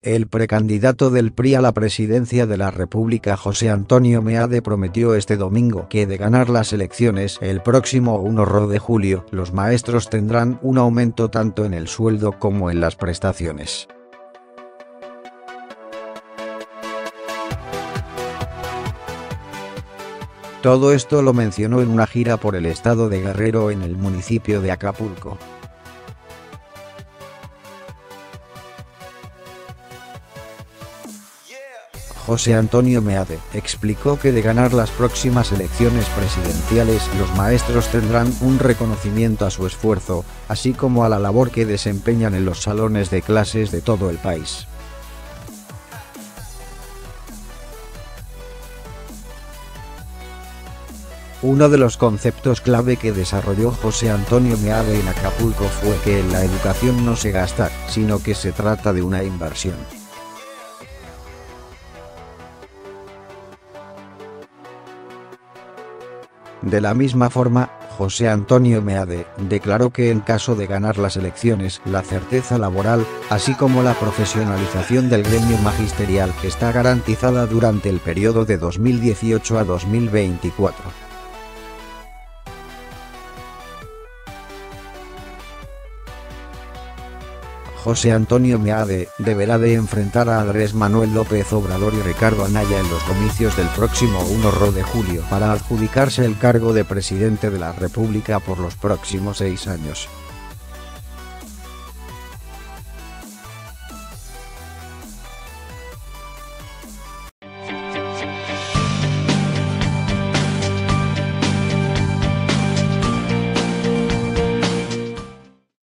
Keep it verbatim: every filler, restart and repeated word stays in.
El precandidato del P R I a la presidencia de la República, José Antonio Meade, prometió este domingo que de ganar las elecciones el próximo primero de julio, los maestros tendrán un aumento tanto en el sueldo como en las prestaciones. Todo esto lo mencionó en una gira por el estado de Guerrero en el municipio de Acapulco. José Antonio Meade explicó que de ganar las próximas elecciones presidenciales los maestros tendrán un reconocimiento a su esfuerzo, así como a la labor que desempeñan en los salones de clases de todo el país. Uno de los conceptos clave que desarrolló José Antonio Meade en Acapulco fue que en la educación no se gasta, sino que se trata de una inversión. De la misma forma, José Antonio Meade declaró que en caso de ganar las elecciones, la certeza laboral, así como la profesionalización del gremio magisterial, está garantizada durante el periodo de dos mil dieciocho a dos mil veinticuatro. José Antonio Meade deberá de enfrentar a Andrés Manuel López Obrador y Ricardo Anaya en los comicios del próximo primero de julio para adjudicarse el cargo de presidente de la República por los próximos seis años.